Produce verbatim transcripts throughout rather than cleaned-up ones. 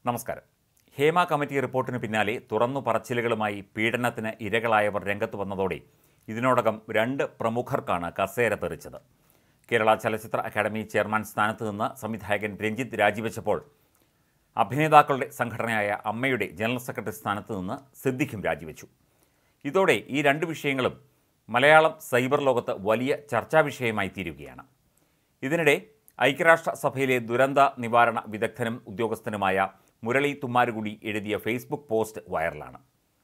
നമസ്കാരം. ഹേമ കമ്മിറ്റി റിപ്പോർട്ടിന് പിന്നാലെ തുറന്നു പറച്ചിലുകളുമായി പീഡനത്തിന് ഇരകളായവർ രംഗത്ത് വന്നതോടെ ഇതിനോടകം രണ്ട് പ്രമുഖർക്കാണ് കസേര തെറിച്ചത്. കേരള ചലച്ചിത്ര അക്കാദമി ചെയർമാൻ സ്ഥാനത്ത് നിന്ന് സംവിധായകൻ രഞ്ജിത്ത് രാജിവെച്ചപ്പോൾ അഭിനേതാക്കളുടെ സംഘടനയായ അമ്മയുടെ ജനറൽ സെക്രട്ടറി സ്ഥാനത്ത് നിന്ന് സിദ്ദിഖും രാജിവെച്ചു. ഇതോടെ ഈ രണ്ട് വിഷയങ്ങളും മലയാളം സൈബർ ലോകത്ത് വലിയ ചർച്ചാ വിഷയമായി തീരുകയാണ്. ഇതിനിടെ ഐക്യരാഷ്ട്രസഭയിലെ ദുരന്ത നിവാരണ വിദഗ്ധനും ഉദ്യോഗസ്ഥനുമായ മുരളി തുമ്മാരുകുടി എഴുതിയ ഫേസ്ബുക്ക് പോസ്റ്റ് വൈറലാണ്.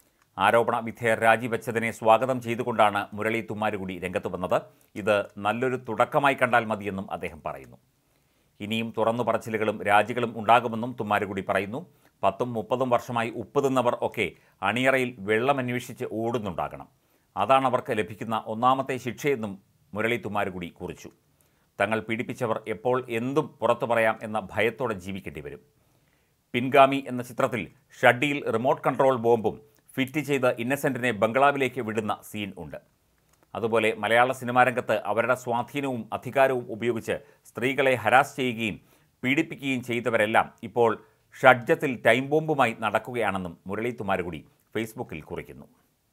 ആരോപണ വിധേയർ രാജിവെച്ചതിനെ സ്വാഗതം ചെയ്തുകൊണ്ടാണ് മുരളി തുമ്മാരുകുടി രംഗത്ത് വന്നത്. ഇത് നല്ലൊരു തുടക്കമായി കണ്ടാൽ മതിയെന്നും അദ്ദേഹം പറയുന്നു. ഇനിയും തുറന്നു പറച്ചിലുകളും രാജികളും ഉണ്ടാകുമെന്നും തുമ്മാരുകുടി പറയുന്നു. പത്തും മുപ്പതും വർഷമായി ഉപ്പ് തിന്നവർ ഒക്കെ അണിയറയിൽ വെള്ളമന്വേഷിച്ച് ഓടുന്നുണ്ടാകണം. അതാണ് അവർക്ക് ലഭിക്കുന്ന ഒന്നാമത്തെ ശിക്ഷയെന്നും മുരളി തുമ്മാരുകുടി കുറിച്ചു. തങ്ങൾ പീഡിപ്പിച്ചവർ എപ്പോൾ എന്തും പുറത്തു പറയാം എന്ന ഭയത്തോടെ ജീവിക്കേണ്ടി വരും. പിൻഗാമി എന്ന ചിത്രത്തിൽ ഷഡ്ഡിയിൽ റിമോട്ട് കൺട്രോൾ ബോംബും ഫിറ്റ് ചെയ്ത് ഇന്നസെൻറ്റിനെ ബംഗ്ലാവിലേക്ക് വിടുന്ന സീൻ ഉണ്ട്. അതുപോലെ മലയാള സിനിമാ രംഗത്ത് അവരുടെ സ്വാധീനവും അധികാരവും ഉപയോഗിച്ച് സ്ത്രീകളെ ഹരാസ് ചെയ്യുകയും പീഡിപ്പിക്കുകയും ചെയ്തവരെല്ലാം ഇപ്പോൾ ഷഡ്ജത്തിൽ ടൈം ബോംബുമായി നടക്കുകയാണെന്നും മുരളി തുമ്മാരുകുടി ഫേസ്ബുക്കിൽ കുറിക്കുന്നു.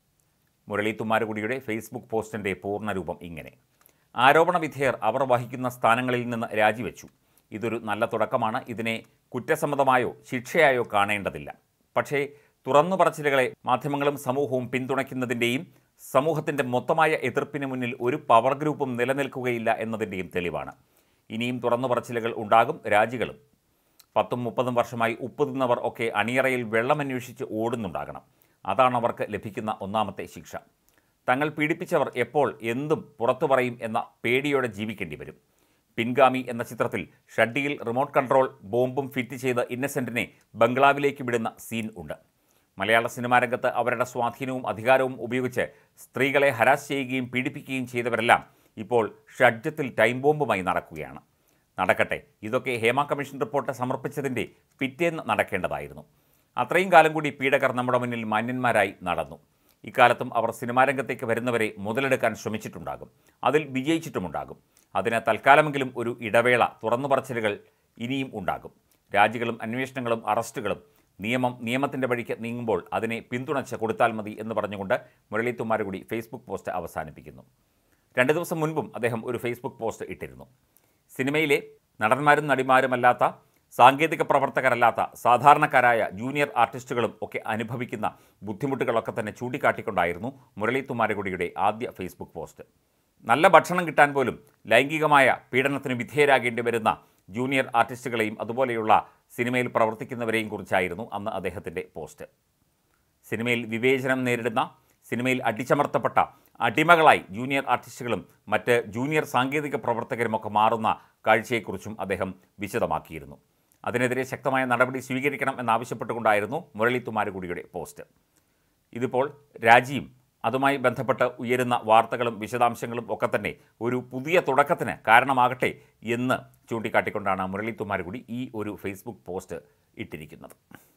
മുരളി തുമ്മാരുകുടിയുടെ ഫേസ്ബുക്ക് പോസ്റ്റിൻ്റെ പൂർണ്ണരൂപം ഇങ്ങനെ: ആരോപണ വിധേയർ അവർ വഹിക്കുന്ന സ്ഥാനങ്ങളിൽ നിന്ന് രാജിവെച്ചു. ഇതൊരു നല്ല തുടക്കമാണ്. ഇതിനെ കുറ്റസമ്മതമായോ ശിക്ഷയായോ കാണേണ്ടതില്ല. പക്ഷേ തുറന്നു പറച്ചിലുകളെ മാധ്യമങ്ങളും സമൂഹവും പിന്തുണയ്ക്കുന്നതിൻ്റെയും സമൂഹത്തിൻ്റെ മൊത്തമായ എതിർപ്പിന് മുന്നിൽ ഒരു പവർ ഗ്രൂപ്പും നിലനിൽക്കുകയില്ല എന്നതിൻ്റെയും തെളിവാണ്. ഇനിയും തുറന്നു പറച്ചിലുകൾ ഉണ്ടാകും, രാജികളും. പത്തും മുപ്പതും വർഷമായി ഉപ്പ് തിന്നവർ ഒക്കെ അണിയറയിൽ വെള്ളമന്വേഷിച്ച് ഓടുന്നുണ്ടാകണം. അതാണ് അവർക്ക് ലഭിക്കുന്ന ഒന്നാമത്തെ ശിക്ഷ. തങ്ങൾ പീഡിപ്പിച്ചവർ എപ്പോൾ എന്തും പുറത്തു പറയും എന്ന പേടിയോടെ ജീവിക്കേണ്ടി വരും. പിൻഗാമി എന്ന ചിത്രത്തിൽ ഷഡ്ഡിയിൽ റിമോട്ട് കൺട്രോൾ ബോംബും ഫിറ്റ് ചെയ്ത് ഇന്നസെൻറ്റിനെ ബംഗ്ലാവിലേക്ക് വിടുന്ന സീൻ ഉണ്ട്. മലയാള സിനിമാ രംഗത്ത് അവരുടെ സ്വാധീനവും അധികാരവും ഉപയോഗിച്ച് സ്ത്രീകളെ ഹരാസ് ചെയ്യുകയും പീഡിപ്പിക്കുകയും ചെയ്തവരെല്ലാം ഇപ്പോൾ ഷഡ്ജത്തിൽ ടൈം ബോംബുമായി നടക്കുകയാണ്. നടക്കട്ടെ. ഇതൊക്കെ ഹേമ കമ്മീഷൻ റിപ്പോർട്ട് സമർപ്പിച്ചതിൻ്റെ പിറ്റേന്ന് നടക്കേണ്ടതായിരുന്നു. അത്രയും കാലം കൂടി പീഡകർ നമ്മുടെ മുന്നിൽ മാന്യന്മാരായി നടന്നു. ഇക്കാലത്തും അവർ സിനിമാ രംഗത്തേക്ക് വരുന്നവരെ മുതലെടുക്കാൻ ശ്രമിച്ചിട്ടുണ്ടാകും. അതിൽ വിജയിച്ചിട്ടുമുണ്ടാകും. അതിന് തൽക്കാലമെങ്കിലും ഒരു ഇടവേള, തുറന്നു പറച്ചിലുകൾ ഇനിയും ഉണ്ടാകും. രാജികളും അന്വേഷണങ്ങളും അറസ്റ്റുകളും. നിയമം നിയമത്തിൻ്റെ വഴിക്ക് നീങ്ങുമ്പോൾ അതിനെ പിന്തുണച്ച് കൊടുത്താൽ മതി എന്ന് പറഞ്ഞുകൊണ്ട് മുരളി തുമ്മാരുകുടി ഫേസ്ബുക്ക് പോസ്റ്റ് അവസാനിപ്പിക്കുന്നു. രണ്ട് ദിവസം മുൻപും അദ്ദേഹം ഒരു ഫേസ്ബുക്ക് പോസ്റ്റ് ഇട്ടിരുന്നു. സിനിമയിലെ നടന്മാരും നടിമാരുമല്ലാത്ത, സാങ്കേതിക പ്രവർത്തകരല്ലാത്ത സാധാരണക്കാരായ ജൂനിയർ ആർട്ടിസ്റ്റുകളും ഒക്കെ അനുഭവിക്കുന്ന ബുദ്ധിമുട്ടുകളൊക്കെ തന്നെ ചൂണ്ടിക്കാട്ടിക്കൊണ്ടായിരുന്നു മുരളി തുമ്മാരുകുടിയുടെ ആദ്യ ഫേസ്ബുക്ക് പോസ്റ്റ്. നല്ല ഭക്ഷണം കിട്ടാൻ പോലും ലൈംഗികമായ പീഡനത്തിന് വിധേയരാകേണ്ടി വരുന്ന ജൂനിയർ ആർട്ടിസ്റ്റുകളെയും അതുപോലെയുള്ള സിനിമയിൽ പ്രവർത്തിക്കുന്നവരെയും കുറിച്ചായിരുന്നു അന്ന് അദ്ദേഹത്തിൻ്റെ പോസ്റ്റ്. സിനിമയിൽ വിവേചനം നേരിടുന്ന, സിനിമയിൽ അടിച്ചമർത്തപ്പെട്ട അടിമകളായി ജൂനിയർ ആർട്ടിസ്റ്റുകളും മറ്റ് ജൂനിയർ സാങ്കേതിക പ്രവർത്തകരുമൊക്കെ മാറുന്ന കാഴ്ചയെക്കുറിച്ചും അദ്ദേഹം വിശദമാക്കിയിരുന്നു. അതിനെതിരെ ശക്തമായ നടപടി സ്വീകരിക്കണം എന്നാവശ്യപ്പെട്ടുകൊണ്ടായിരുന്നു മുരളി തുമ്മാരുകുടിയുടെ പോസ്റ്റ്. ഇതിപ്പോൾ രാജിയും അതുമായി ബന്ധപ്പെട്ട് ഉയരുന്ന വാർത്തകളും വിശദാംശങ്ങളും ഒക്കെ തന്നെ ഒരു പുതിയ തുടക്കത്തിന് കാരണമാകട്ടെ എന്ന് ചൂണ്ടിക്കാട്ടിക്കൊണ്ടാണ് മുരളി തുമ്മാരുകുടി ഈ ഒരു ഫേസ്ബുക്ക് പോസ്റ്റ് ഇട്ടിരിക്കുന്നത്.